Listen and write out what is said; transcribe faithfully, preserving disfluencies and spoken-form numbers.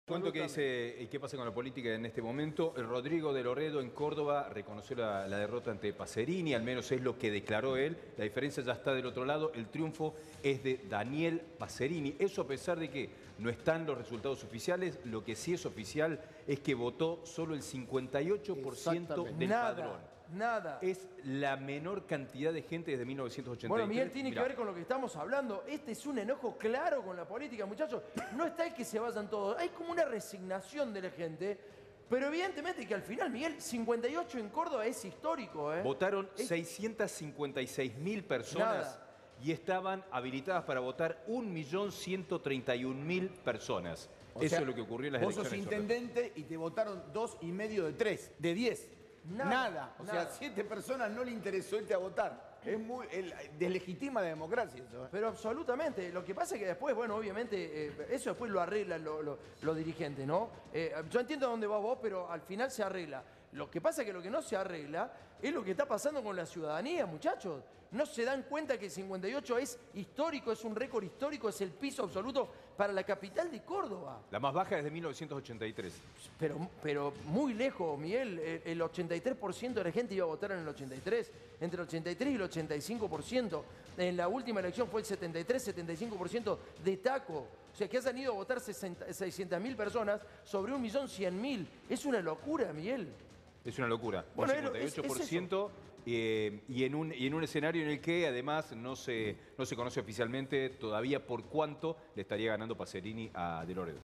Cuento qué dice y qué pasa con la política en este momento. El Rodrigo de Loredo en Córdoba reconoció la, la derrota ante Pacerini, al menos es lo que declaró él. La diferencia ya está del otro lado, el triunfo es de Daniel Pacerini. Eso a pesar de que no están los resultados oficiales, lo que sí es oficial es que votó solo el cincuenta y ocho por ciento del nada, padrón. Nada. Es la menor cantidad de gente desde mil novecientos ochenta y tres. Bueno, Miguel, tiene Mirá. que ver con lo que estamos hablando. Este es un enojo claro con la política, muchachos. No está el que se vayan todos. Hay como una resignación de la gente. Pero evidentemente que al final, Miguel, cincuenta y ocho en Córdoba es histórico, ¿eh? Votaron es... seiscientas cincuenta y seis mil personas. Nada. Y estaban habilitadas para votar un millón ciento treinta y un mil personas. O Eso sea, es lo que ocurrió en las vos elecciones. sos intendente y te votaron dos y medio de tres, de diez. Nada, Nada. O nada. sea, siete personas no le interesó irte a votar. Es muy, el, deslegitima la democracia eso. ¿eh? Pero absolutamente. Lo que pasa es que después, bueno, obviamente, eh, eso después lo arreglan los lo, lo dirigentes, ¿no? Eh, yo entiendo a dónde vas vos, pero al final se arregla. Lo que pasa es que lo que no se arregla es lo que está pasando con la ciudadanía, muchachos. No se dan cuenta que el cincuenta y ocho es histórico, es un récord histórico, es el piso absoluto para la capital de Córdoba. La más baja es de mil novecientos ochenta y tres. Pero, pero muy lejos, Miguel. El, el ochenta y tres por ciento de la gente iba a votar en el ochenta y tres. Entre el ochenta y tres y el ochenta y cinco por ciento. En la última elección fue el setenta y tres, setenta y cinco por ciento de taco. O sea, que hayan ido a votar seiscientas mil personas sobre un millón cien mil. Es una locura, Miguel. Es una locura. Bueno, un cincuenta y ocho por ciento eh, y, en un, y en un escenario en el que además no se, no se conoce oficialmente todavía por cuánto le estaría ganando Pacerini a De Loredo.